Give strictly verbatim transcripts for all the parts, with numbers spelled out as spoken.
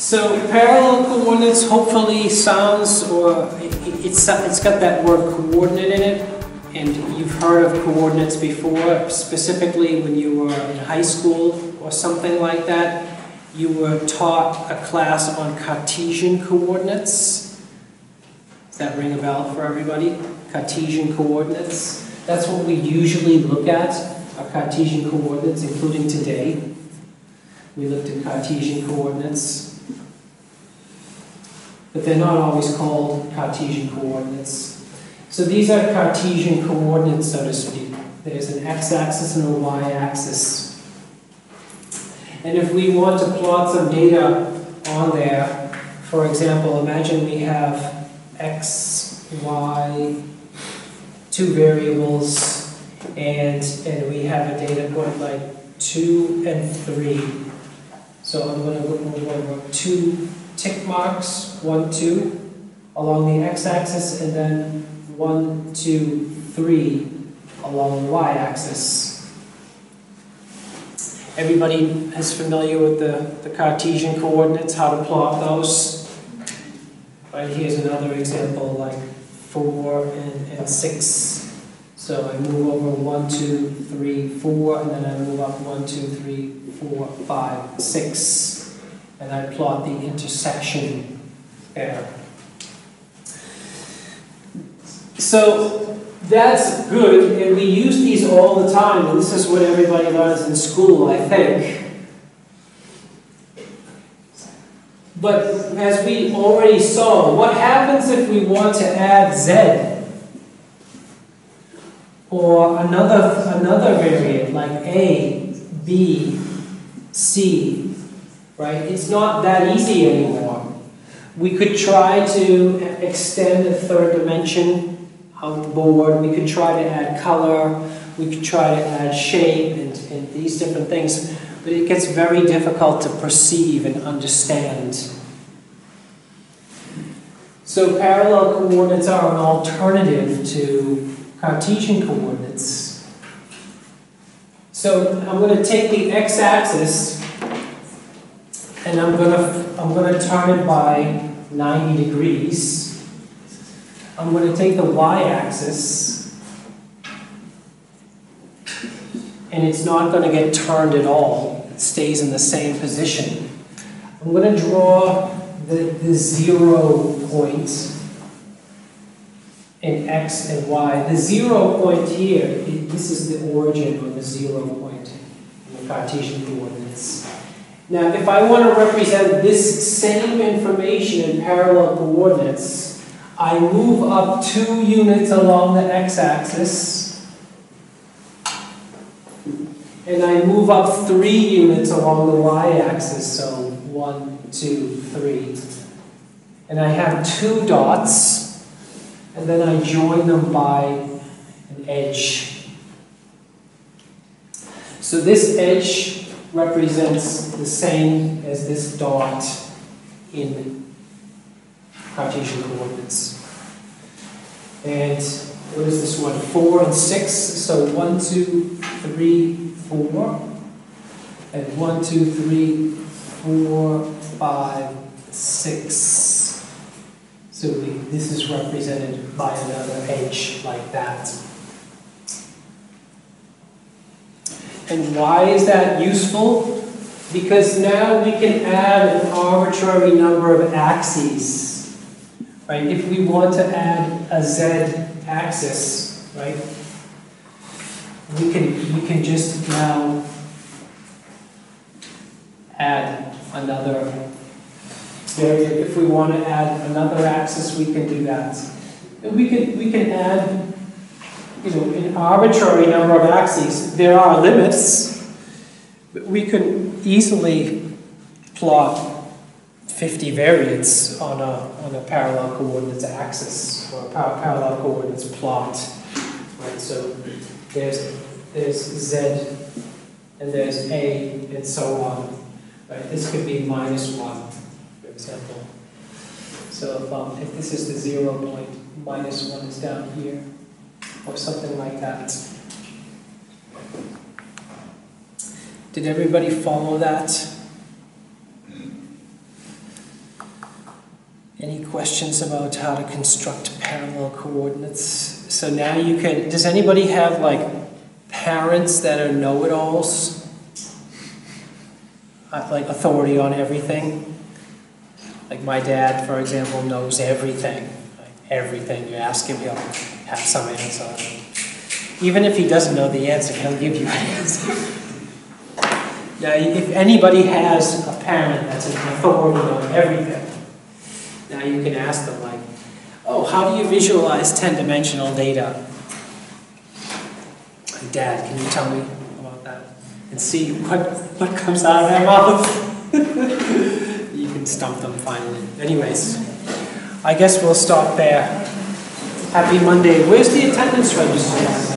So parallel coordinates hopefully sounds, or it, it's, it's got that word coordinate in it, and you've heard of coordinates before, specifically when you were in high school or something like that. You were taught a class on Cartesian coordinates. Does that ring a bell for everybody? Cartesian coordinates. That's what we usually look at, are Cartesian coordinates, including today. We looked at Cartesian coordinates. But they're not always called Cartesian coordinates. So these are Cartesian coordinates, so to speak. There's an x-axis and a y-axis. And if we want to plot some data on there, for example, imagine we have x, y, two variables, and, and we have a data point like two and three. So I'm going to move over two tick marks, one, two, along the x-axis, and then one, two, three along the y-axis. Everybody is familiar with the, the Cartesian coordinates, how to plot those. Right, here's another example, like four and, and six. So I move over one, two, three, four, and then I move up one, two, three, four, five, six. And I plot the intersection there. So that's good, and we use these all the time, and this is what everybody learns in school, I think. But as we already saw, what happens if we want to add z? Or another, another variant, like a, b, c. Right? It's not that easy anymore. We could try to extend a third dimension on the board. We could try to add color. We could try to add shape and, and these different things. But it gets very difficult to perceive and understand. So parallel coordinates are an alternative to Cartesian coordinates. So I'm going to take the x-axis and I'm gonna I'm gonna turn it by ninety degrees. I'm gonna take the y-axis, and it's not gonna get turned at all. It stays in the same position. I'm gonna draw the, the zero point in x and y. The zero point here, it, this is the origin of the zero point in the Cartesian coordinates. Now, if I want to represent this same information in parallel coordinates, I move up two units along the x-axis, and I move up three units along the y-axis, so one, two, three. And I have two dots, and then I join them by an edge. So this edge represents the same as this dot in Cartesian coordinates. And what is this one? Four and six. So one, two, three, four. And one, two, three, four, five, six. So we, this is represented by another edge like that. And why is that useful? Because now we can add an arbitrary number of axes. Right? If we want to add a z-axis, right? We can we can just now add another variable. If we want to add another axis, we can do that. And we can we can add, you know, an arbitrary number of axes. There are limits, but we can easily plot fifty variants on a, on a parallel coordinates axis, or a par parallel coordinates plot. Right? So there's, there's z, and there's a, and so on. Right? This could be minus one, for example. So if, um, if this is the zero point, minus one is down here, or something like that. Did everybody follow that? Any questions about how to construct parallel coordinates? So now you can, does anybody have like parents that are know-it-alls? Uh, like authority on everything? Like my dad, for example, knows everything. Like everything. You ask him, he'll have some answer. Even if he doesn't know the answer, he'll give you an answer. Now, if anybody has a parent that's an authority on everything, now you can ask them like, oh, how do you visualize ten-dimensional data? Like, Dad, can you tell me about that? And see what, what comes out of their mouth. You can stump them finally. Anyways, I guess we'll stop there. Happy Monday. Where's the attendance register?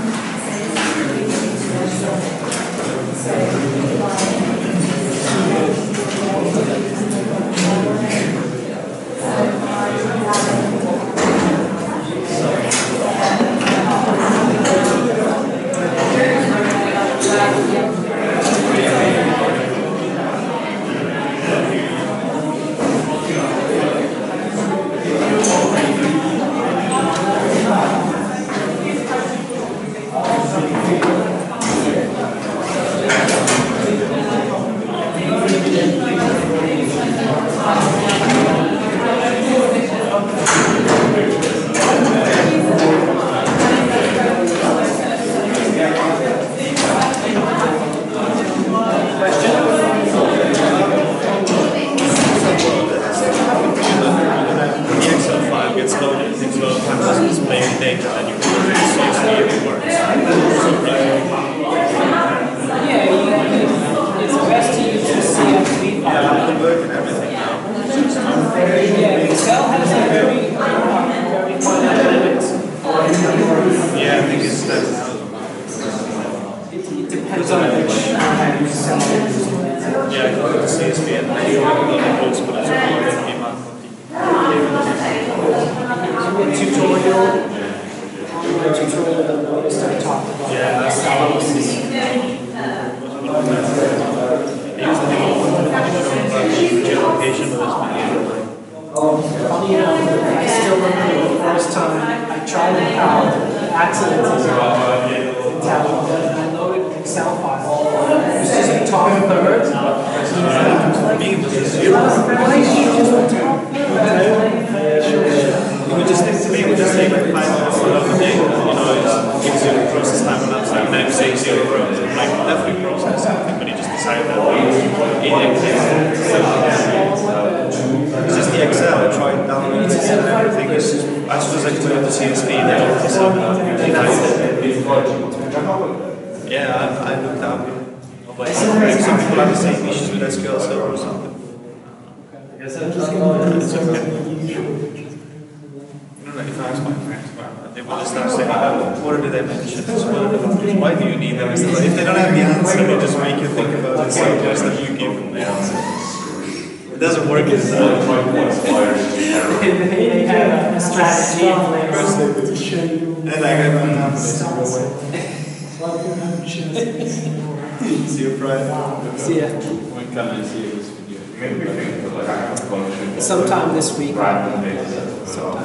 Sometime this week. Sometime.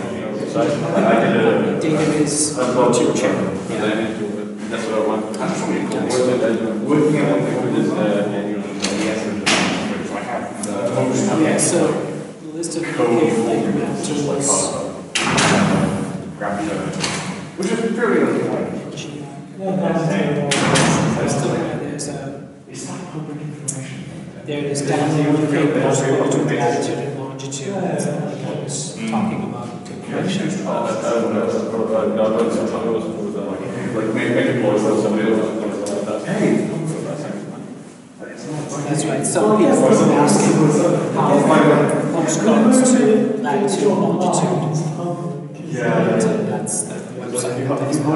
Database YouTube channel. That's what I want. Yeah, so the list of layer tools. Which is fairly There's a there it is download tables to latitude and longitude. That's like I was talking about. That's right. Some people are asking how postcards to latitude and longitude. Yeah. That's the website.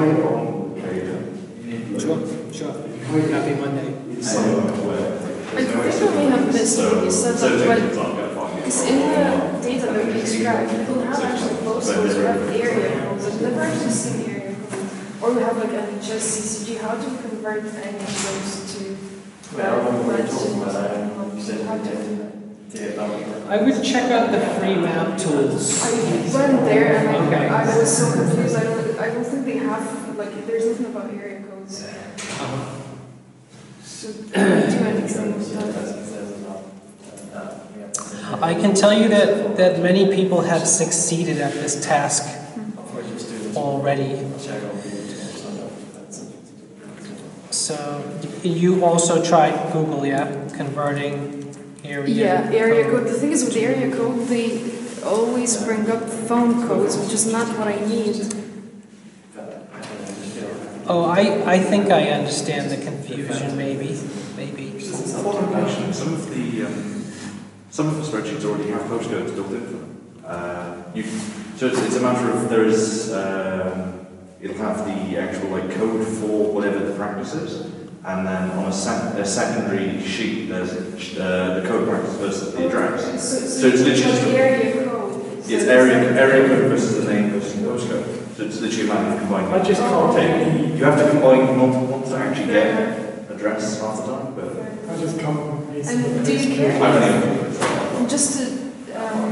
Sure, sure. Happy Monday. I think we have this, you said that when, because in the data that we extract, we can have actually postcodes, we have area codes, but never actually see the area code. Or we have like N H S, C C G, how do we convert any of those to uh, latitude? How do we do that? I would check out the free map tools. I went there and I, Okay. I was so confused. I don't, I don't think they have, like, there's nothing about area codes. Uh-huh. So, do anything with that. I can tell you that, that many people have succeeded at this task already. So you also tried Google, yeah? Converting area Yeah, area code. code. The thing is with area code, they always bring up phone codes, which is not what I need. Oh, I, I think I understand the confusion, maybe, maybe. Some of the um, some of the spreadsheets already have postcodes built in for them. Uh, you, so it's, it's a matter of there is um, it'll have the actual like code for whatever the practice is, and then on a, sec a secondary sheet there's uh, the code practice versus the address. So, So it's literally just a, area code. it's area area code versus the name versus the postcode. So it's literally a matter of combining. I just can't take You have to combine multiple ones to actually get address half the time, but I just can't. And do you care? I don't know. Just to, um,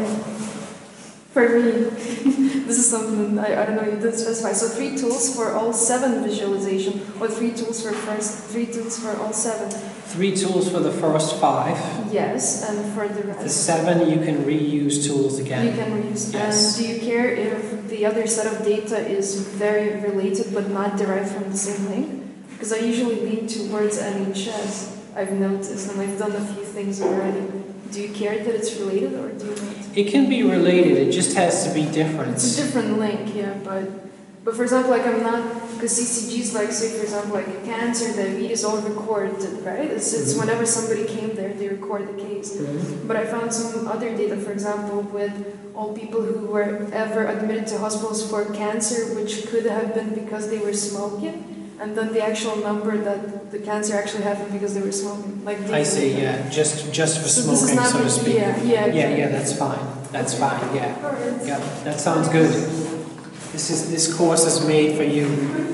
for me, this is something I, I don't know, you didn't specify. So three tools for all seven visualization, or three tools for first, three tools for all seven. Three tools for the first five. Yes, and for the rest. The seven, you can reuse tools again. You can reuse. Yes. And do you care if the other set of data is very related but not derived from the same thing? Because I usually lean towards N H S, I've noticed, and I've done a few things already. Do you care that it's related or do you not? It can be related, it just has to be different. It's a different link, yeah, but but for example, like I'm not, because C C Gs, like say for example, like cancer, diabetes, all recorded, right? It's, it's Mm-hmm. whenever somebody came there, they record the case. Mm-hmm. But I found some other data, for example, with all people who were ever admitted to hospitals for cancer, which could have been because they were smoking. And then the actual number that the cancer actually happened because they were smoking. Like I see, yeah, just just for So this is smoking, not so to like- speak. yeah, yeah, yeah, okay. yeah, that's fine. That's fine, yeah. Alright. Yeah, that sounds good. This is this course is made for you.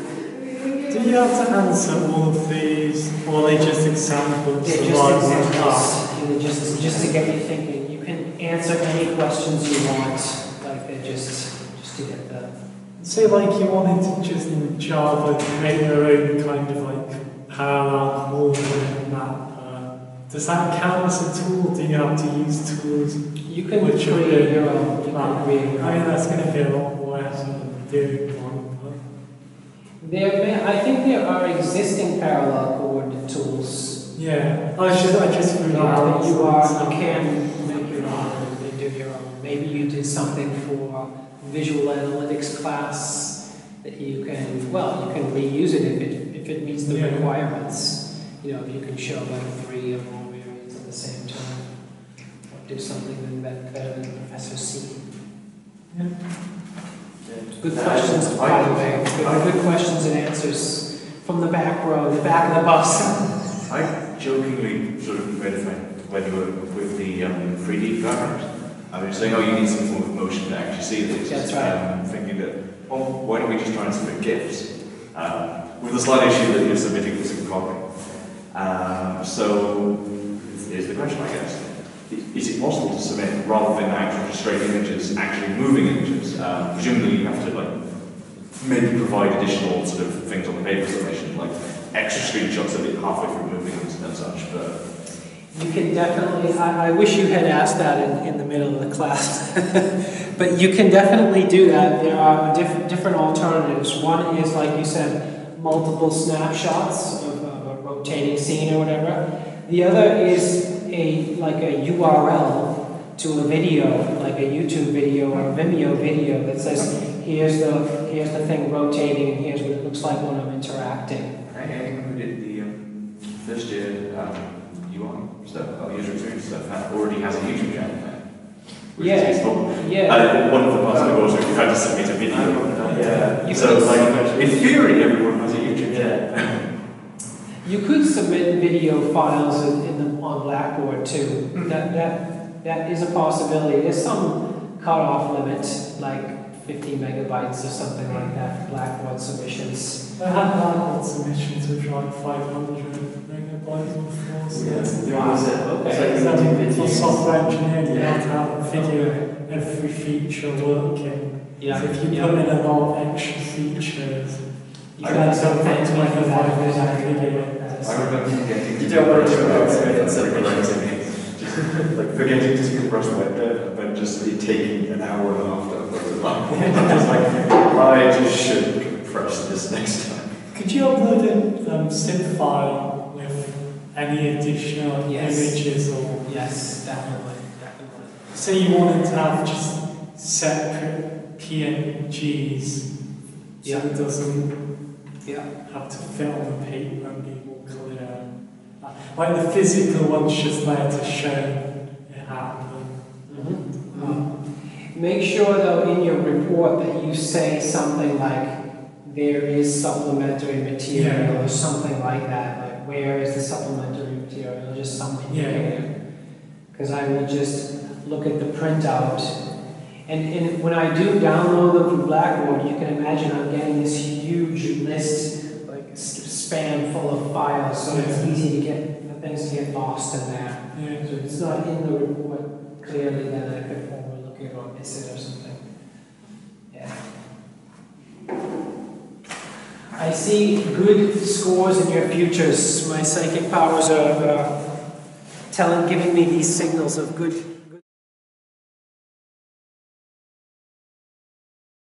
Do you have to answer all of these, or are they just examples? They're of just like one examples, task? you know, just just to get you thinking. You can answer any questions you want, like they're just just to get the. Say like you wanted to just in Java make your own kind of like parallel movement map. Uh, does that count as a tool? Do you have to use tools? You can Which are create good. your own. You can Ah, create your I mean own. that's going to be a lot more effort than doing one. There, may, I think there are existing parallel coordinate tools. But yeah, I just I just Yeah, realized that you are you that- can make your own and do your own. Maybe you did something for visual analytics class that you can, well, you can reuse it if it, if it meets the Yeah. requirements. You know, if you can show like three or more variants at the same time. Or do something that better than Professor C. Yeah. Good questions, by the way. Good, good questions and answers from the back row, the back of the bus. I jokingly sort of made a friend when you were with the um, three D diagrams. I was saying, oh, you need some form of motion to actually see these. That's right. Um, thinking that, well, why don't we just try and submit GIFs? Um, with the slight issue that you're submitting physical copy. Um, so, here's the question, I guess. Is it possible to submit, rather than actually just straight images, actually moving images? Um, presumably you have to, like, maybe provide additional sort of things on the paper submission, like extra screenshots of it halfway through moving and, and such, but... You can definitely, I, I wish you had asked that in, in the middle of the class. But you can definitely do that. There are diff different alternatives. One is, like you said, multiple snapshots of, of a rotating scene or whatever. The other is a like a U R L to a video, like a YouTube video or a Vimeo video that says, here's the, here's the thing rotating and here's what it looks like when I'm interacting. I included the um, first year um, U I stuff, uh, user experience stuff, and already has a YouTube channel now. Which Yeah, is useful. yeah. Uh, one of the parts of the course, you had to submit a video. Yeah. You So, could- like, in theory, everyone has a YouTube channel. You could submit video files in, in the, on Blackboard too. That, that, that is a possibility. There's some cutoff limit, like fifty megabytes or something like that for Blackboard submissions. I had Blackboard submissions which were like five hundred megabytes before, so that's Wow. Okay. So for software engineering, you have to have a figure every feature working. Yeah. So if you yeah. put in a lot of extra features, you I can got have some to fancy twenty-five for that, figure. I remember getting You don't want to do it instead instead of of writing it. Just like forgetting to compress web dev, but just it taking an hour and a half to upload the line. Just like, I just should compress this next time. Could you upload a um, zip file with any additional Yes. images or Yes, definitely, definitely. say you wanted to have just separate P N Gs so Yeah. it doesn't Yeah. have to fit on the paper and be more clear. Like the physical one's just there to show it happened. Mm-hmm. Make sure though in your report that you say something like there is supplementary material Yeah. or something like that. Like where is the supplementary material or just something. Yeah. Because I will just look at the printout. And, and when I do download them from Blackboard, you can imagine I'm getting this huge list, like s- spam full of files, so it's Yeah. easy to get for things to get lost in there. Yeah. So if it's not in the report clearly, then I could overlook it or miss it or something. Yeah. I see good scores in your futures. My psychic powers are uh, telling, giving me these signals of good